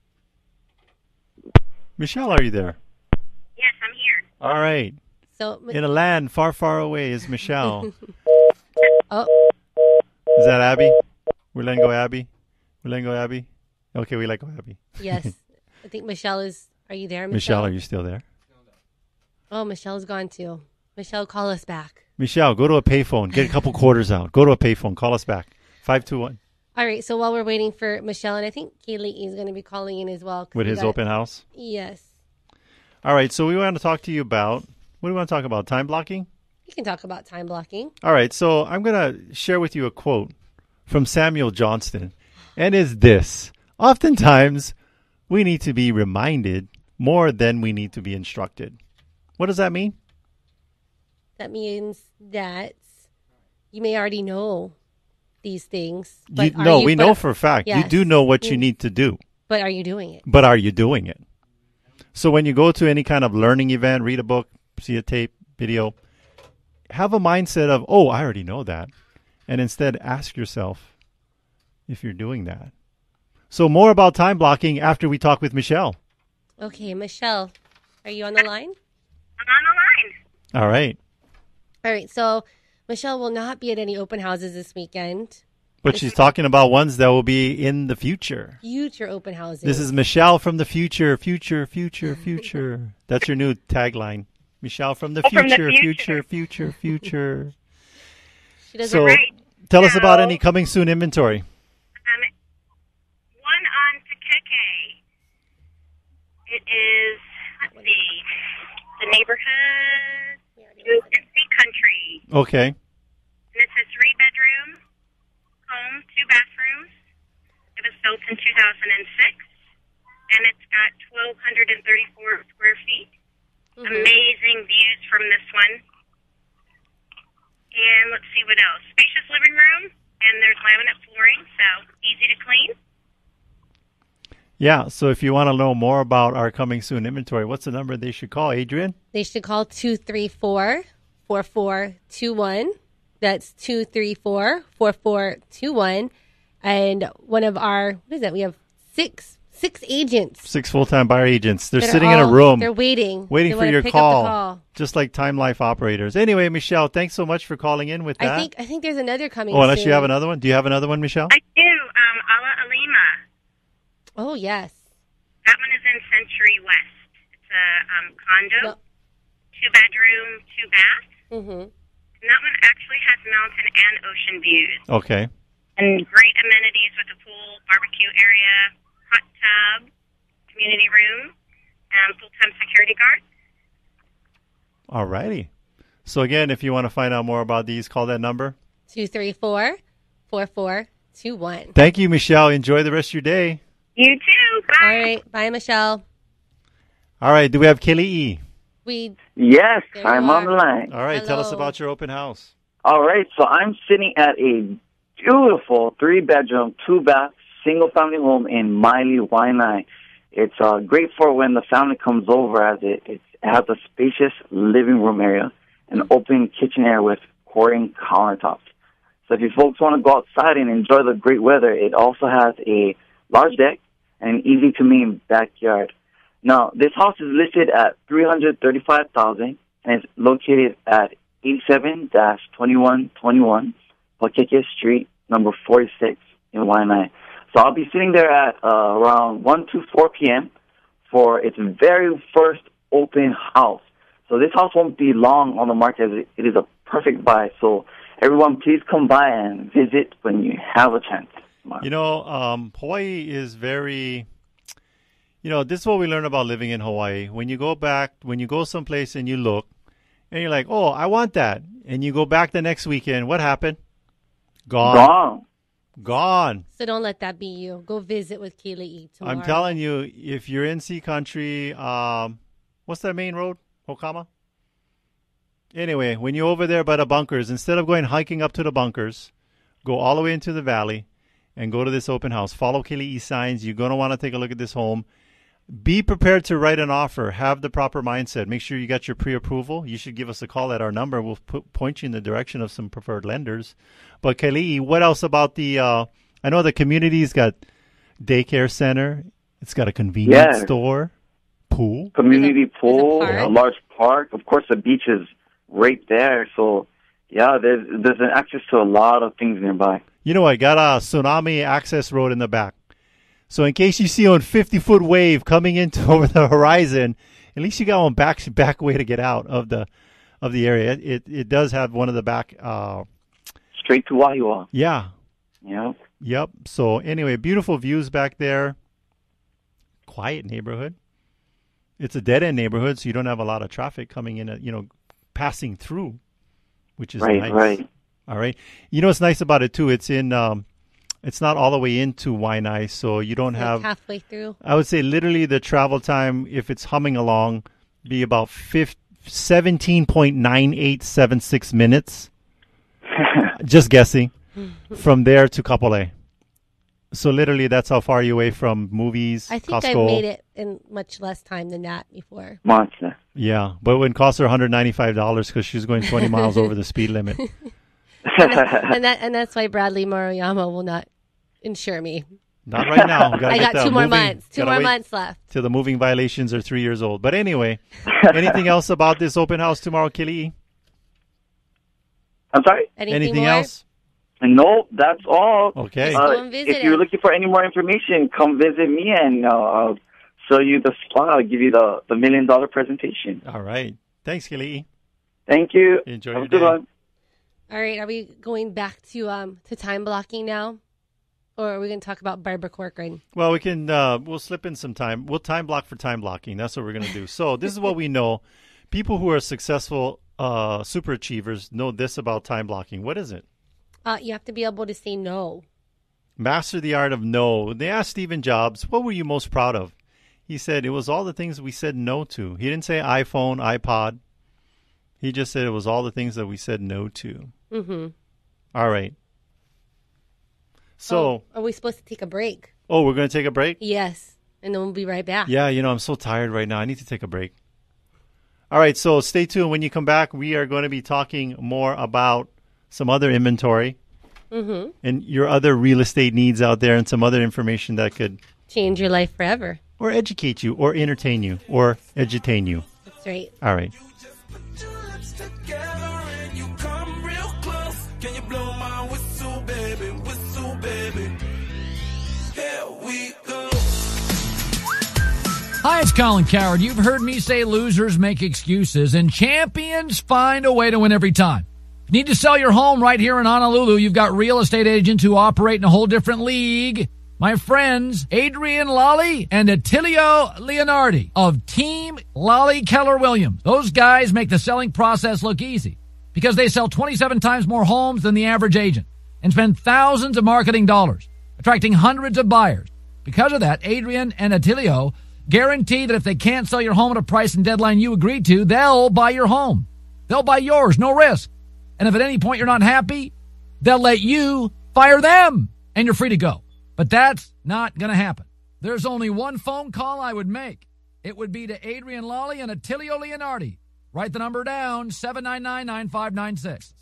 Michelle, are you there? Yes, I'm here. All right. So in a land far, far away is Michelle. Oh. Is that Abby? We're letting go Abby? We're letting go Abby? Okay, we let go Abby. Yes. I think Michelle is... Are you there, Michelle, Michelle? are you still there? Oh, Michelle's gone too. Michelle, call us back. Michelle, go to a payphone. Get a couple quarters out. Go to a payphone. Call us back. 521. All right, so while we're waiting for Michelle, and I think Kaylee is going to be calling in as well. With his open house? Yes. All right, so we want to talk to you about... What do we want to talk about? Time blocking? You can talk about time blocking. All right, so I'm going to share with you a quote from Samuel Johnston, and is this: oftentimes, we need to be reminded more than we need to be instructed. What does that mean? That means that you may already know these things. But we know for a fact. Yes. You do know what you need to do. But are you doing it? But are you doing it? So when you go to any kind of learning event, read a book, see a tape, video, have a mindset of, oh, I already know that. And instead ask yourself if you're doing that. So more about time blocking after we talk with Michelle. Okay, Michelle, are you on the line? I'm on the line. All right. All right, so Michelle will not be at any open houses this weekend. But she's talking about ones that will be in the future. Future open houses. This is Michelle from the future, future. That's your new tagline. Michelle from the future, future. She does so, it right. Tell us about any coming soon inventory. One on Takeke. It is, let's see, the neighborhood. It's Sea Country. Okay. And it's a 3-bedroom home, 2 bathrooms. It was built in 2006, and it's got 1,234 square feet. Mm-hmm. Amazing views from this one. And let's see what else. Spacious living room, and there's laminate flooring, so easy to clean. Yeah, so if you want to know more about our coming soon inventory, what's the number they should call, Adrienne? They should call 234-4421. That's 234-4421. And one of our, what is that? We have six agents. 6 full-time buyer agents. They're sitting in a room. They're waiting. Waiting they for your pick call, up the call. Just like Time Life operators. Anyway, Michelle, thanks so much for calling in with that. I think there's another coming unless soon. you have another one. Do you have another one, Michelle? I do. Ala Alima. Oh, yes. That one is in Century West. It's a condo, 2-bedroom, 2-bath. Mm-hmm. And that one actually has mountain and ocean views. Okay. And great amenities with a pool, barbecue area, hot tub, community room, and full-time security guard. All righty. So again, if you want to find out more about these, call that number. 234-4421. Thank you, Michelle. Enjoy the rest of your day. You too. Bye. All right. Bye, Michelle. All right. Do we have Kelly E? Yes, I'm on the line. All right. Hello. Tell us about your open house. All right, so I'm sitting at a beautiful 3-bedroom, 2-bath, single-family home in Miley, Waianae. It's great for when the family comes over, as it has a spacious living room area, an open kitchen area with quartering countertops. So if you folks want to go outside and enjoy the great weather, it also has a large deck and an easy-to-maintain backyard. Now, this house is listed at $335,000 and it's located at 87-2121 Pakeke Street, number 46 in Waianae. So I'll be sitting there at around 1 to 4 p.m. for its very first open house. So this house won't be long on the market, as it is a perfect buy. So everyone, please come by and visit when you have a chance. You know, Hawaii is very... You know, this is what we learn about living in Hawaii. When you go someplace and you look, and you're like, oh, I want that. And you go back the next weekend, what happened? Gone. So don't let that be you. Go visit with Keely tomorrow. I'm telling you, if you're in Sea Country, what's that main road? Hokama? Anyway, when you're over there by the bunkers, instead of going hiking up to the bunkers, go all the way into the valley and go to this open house. Follow Keely signs. You're going to want to take a look at this home. Be prepared to write an offer. Have the proper mindset. Make sure you got your pre-approval. You should give us a call at our number. We'll point you in the direction of some preferred lenders. But Kelly, what else about the, I know the community's got daycare center. It's got a convenience store, pool. Community pool, a large park. Of course, the beach is right there. So, yeah, there's an access to a lot of things nearby. You know what? Got a tsunami access road in the back. So in case you see a 50-foot wave coming into over the horizon, at least you got one back way to get out of the area. It does have one of the back straight to Wahiawa. Yeah. Yep. So anyway, beautiful views back there. Quiet neighborhood. It's a dead-end neighborhood, so you don't have a lot of traffic coming in, passing through, which is nice. Right. All right. You know what's nice about it too? It's in it's not all the way into Waianae, so you don't have halfway through. I would say literally the travel time, if it's humming along, be about 17.9876 minutes. Just guessing. From there to Kapolei. So literally that's how far you're away from movies, I think Costco. I've made it in much less time than that before. Monster. Yeah, but it would cost her $195 because she's going 20 miles over the speed limit. and that's why Bradley Maruyama will not insure me. Not right now. I got 2 more months. 2 more months left. Till the moving violations are 3 years old. But anyway, anything else about this open house tomorrow, Kili? I'm sorry? Anything else? No, that's all. Okay. If you're looking for any more information, come visit me and I'll show you the spot. I'll give you the $1 million presentation. All right. Thanks, Kili. Thank you. Enjoy Have your a good day. one. All right, are we going back to time blocking now? Or are we going to talk about Barbara Corcoran? Well, we can, we'll slip in some time. We'll time block for time blocking. That's what we're going to do. So this is what we know. People who are successful super achievers know this about time blocking. What is it? You have to be able to say no. Master the art of no. They asked Stephen Jobs, what were you most proud of? He said, it was all the things we said no to. He didn't say iPhone, iPod. He just said it was all the things that we said no to. Mm-hmm. All right. So. Are we supposed to take a break? Oh, we're going to take a break? Yes. And then we'll be right back. Yeah, I'm so tired right now. I need to take a break. All right, so stay tuned. When you come back, we are going to be talking more about some other inventory and your other real estate needs out there and some other information that could change your life forever. Or educate you, or entertain you, or edutain you. That's right. All right. Hi, it's Colin Coward. You've heard me say losers make excuses and champions find a way to win every time. If you need to sell your home right here in Honolulu, you've got real estate agents who operate in a whole different league. My friends Adrienne Lally and Attilio Leonardi of Team Lally Keller Williams. Those guys make the selling process look easy because they sell 27 times more homes than the average agent and spend thousands of marketing dollars, attracting hundreds of buyers. Because of that, Adrienne and Attilio guarantee that if they can't sell your home at a price and deadline you agreed to, they'll buy your home. They'll buy yours, no risk. And if at any point you're not happy, they'll let you fire them and you're free to go. But that's not going to happen. There's only one phone call I would make. It would be to Adrienne Lally and Attilio Leonardi. Write the number down, 799-9596.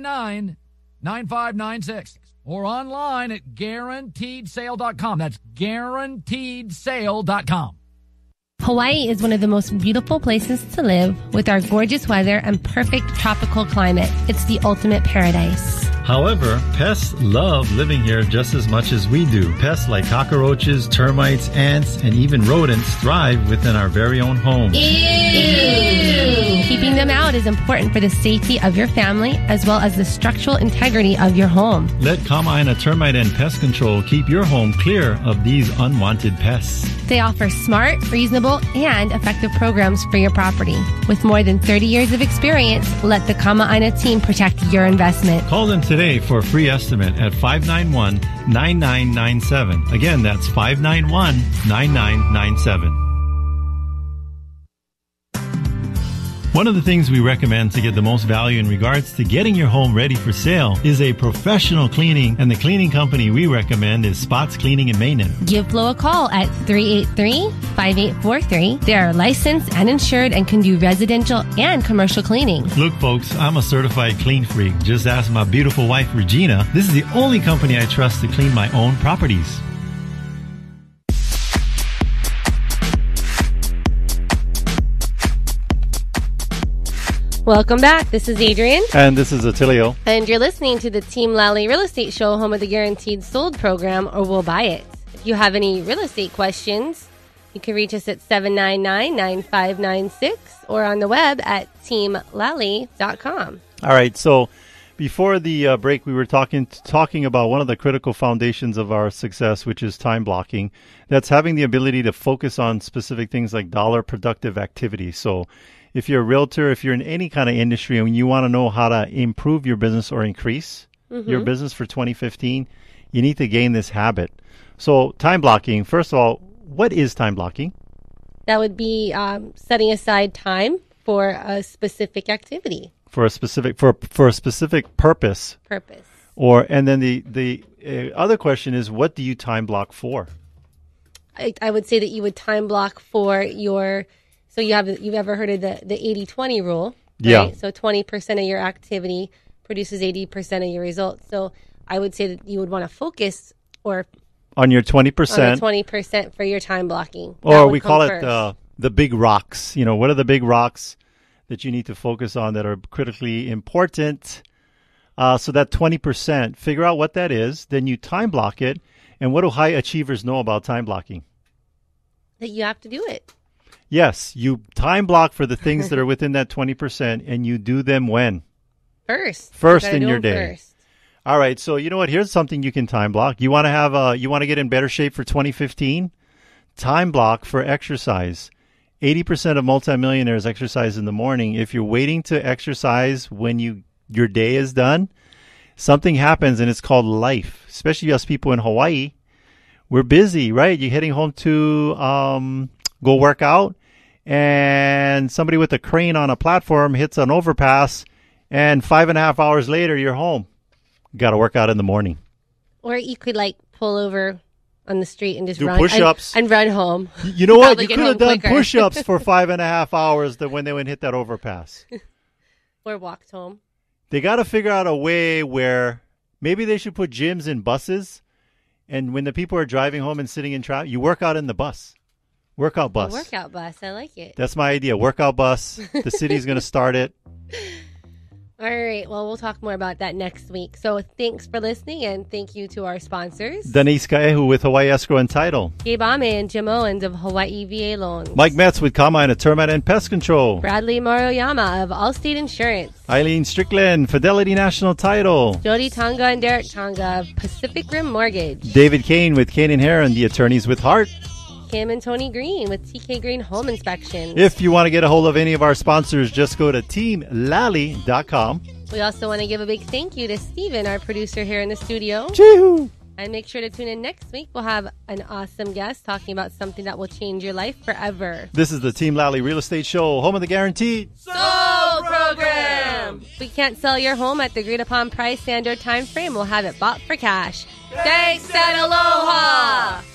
799-9596. Or online at guaranteedsale.com. That's guaranteedsale.com. Hawaii is one of the most beautiful places to live with our gorgeous weather and perfect tropical climate. It's the ultimate paradise. However, pests love living here just as much as we do. Pests like cockroaches, termites, ants, and even rodents thrive within our very own homes. Ew! Keeping them out is important for the safety of your family as well as the structural integrity of your home. Let Kama'aina Termite and Pest Control keep your home clear of these unwanted pests. They offer smart, reasonable, and effective programs for your property. With more than 30 years of experience, let the Kama'aina team protect your investment. Call them today for a free estimate at 591-9997. Again, that's 591-9997. One of the things we recommend to get the most value in regards to getting your home ready for sale is a professional cleaning, and the cleaning company we recommend is Spots Cleaning and Maintenance. Give Flo a call at 383-5843. They are licensed and insured and can do residential and commercial cleaning. Look, folks, I'm a certified clean freak. Just ask my beautiful wife, Regina. This is the only company I trust to clean my own properties. Welcome back. This is Adrienne. And this is Attilio. And you're listening to the Team Lally Real Estate Show, home of the Guaranteed Sold program, or We'll Buy It. If you have any real estate questions, you can reach us at 799-9596 or on the web at teamlally.com. All right. So before the break, we were talking about one of the critical foundations of our success, which is time blocking. That's having the ability to focus on specific things like dollar productive activity. So if you're a realtor, if you're in any kind of industry and you want to know how to improve your business or increase your business for 2015, you need to gain this habit. So time blocking, first of all, what is time blocking? That would be setting aside time for a specific activity. For a specific purpose. And then the other question is, what do you time block for? I would say that you would time block for your... So you've ever heard of the 80-20 rule, right? Yeah. So 20% of your activity produces 80% of your results. So I would say that you would want to focus on your 20%. On the 20% for your time blocking. Or we call it the big rocks. You know, what are the big rocks that you need to focus on that are critically important? So that 20%, figure out what that is, then you time block it. And what do high achievers know about time blocking? That you have to do it. Yes, you time block for the things that are within that 20%, and you do them when? First in your day. First. All right, so you know what? Here's something you can time block. You want to get in better shape for 2015? Time block for exercise. 80% of multimillionaires exercise in the morning. If you're waiting to exercise when your day is done, something happens, and it's called life. Especially us people in Hawaii, we're busy, right? You're heading home to go work out, and somebody with a crane on a platform hits an overpass, and 5.5 hours later, you're home. You got to work out in the morning. Or you could pull over on the street and just do run push-ups and run home. You know what? You could have done push-ups for 5.5 hours when they went hit that overpass. Or walked home. They got to figure out a way where maybe they should put gyms in buses, and when the people are driving home and sitting in traffic, you work out in the bus. Workout bus. Workout bus. I like it. That's my idea. Workout bus. The city's going to start it. All right. Well, we'll talk more about that next week. So thanks for listening, and thank you to our sponsors. Denise Kaehu with Hawaii Escrow and Title. Gabe Ame and Jim Owens of Hawaii VA Loans. Mike Metz with Combine and Termite and Pest Control. Bradley Maruyama of Allstate Insurance. Eileen Strickland, Fidelity National Title. Jody Tonga and Derek Tonga of Pacific Rim Mortgage. David Kane with Kane and Heron, the attorneys with Heart. Kim and Tony Green with TK Green Home Inspection. If you want to get a hold of any of our sponsors, just go to teamlally.com. We also want to give a big thank you to Steven, our producer here in the studio. Chee-hoo. And make sure to tune in next week. We'll have an awesome guest talking about something that will change your life forever. This is the Team Lally Real Estate Show, home of the guaranteed Sold Program. If we can't sell your home at the agreed upon price and or time frame, we'll have it bought for cash. Thanks and aloha.